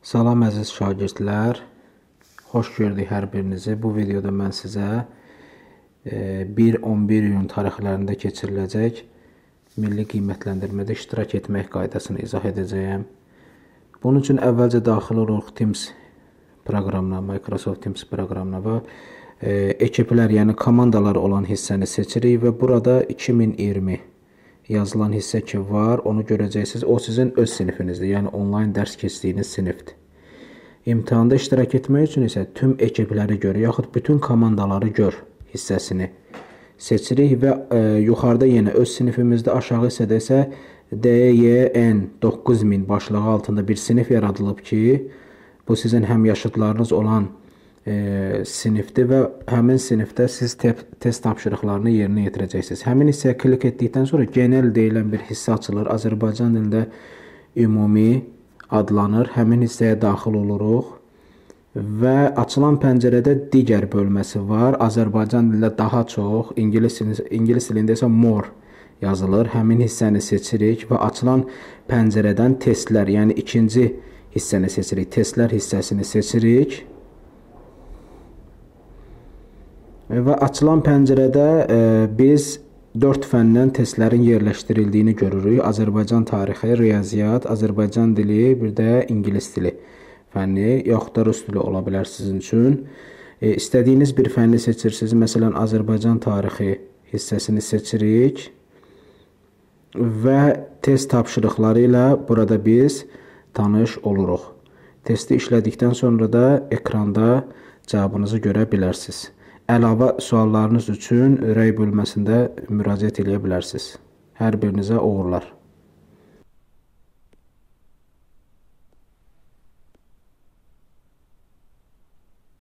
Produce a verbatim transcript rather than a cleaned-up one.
Salam əziz şagirdlər, xoş gördük hər birinizi. Bu videoda mən sizə bir on bir iyun tarixlərində keçiriləcək milli qiymətləndirmədə iştirak etmək qaydasını izah edəcəyəm. Bunun üçün əvvəlcə daxil oluruq Teams proqramına, Microsoft Teams proqramına və ekiplər, yəni komandalar olan hissəni seçirik və burada iki min iyirmi yazılan hissə ki var, onu görəcəksiniz. O sizin öz sinifinizdir, yəni onlayn dərs keçdiyiniz sinifdir. İmtahanda iştirak etmək üçün isə tüm ekipləri gör, yaxud bütün komandaları gör hissəsini seçirik və e, yuxarıda yenə öz sinifimizdə, aşağı hissədə isə D Y N doqquz min başlığı altında bir sinif yaradılıb ki, bu sizin həmyaşıdlarınız olan e, sinifdir və həmin sinifdə siz te test tapşırıqlarını yerinə yetirəcəksiniz. Həmin hissəyə klik etdikdən sonra genel deyilən bir hissə açılır. Azərbaycan dilində ümumi adlanır. Həmin hissəyə daxil oluruq və açılan pəncərədə digər bölməsi var. Azərbaycan dilində daha çox, ingilis, ingilis dilində isə more yazılır. Həmin hissəni seçirik və açılan pəncərədən testlər, yəni ikinci hissəni seçirik. Testlər hissəsini seçirik. Və açılan pəncərədə e, biz dörd fəndən testlərin yerləşdirildiyini görürük. Azərbaycan tarixi, riyaziyyat, Azərbaycan dili, bir də ingilis dili fənni, yaxud da rus dili ola bilər sizin üçün. E, istədiyiniz bir fənni seçirsiniz. Məsələn, Azərbaycan tarixi hissəsini seçirik və test tapşırıqları ilə burada biz tanış oluruq. Testi işlədikdən sonra da ekranda cavabınızı görə bilərsiniz. Əlavə suallarınız üçün rəy bölməsində müraciət edə bilərsiniz. Hər birinizə uğurlar.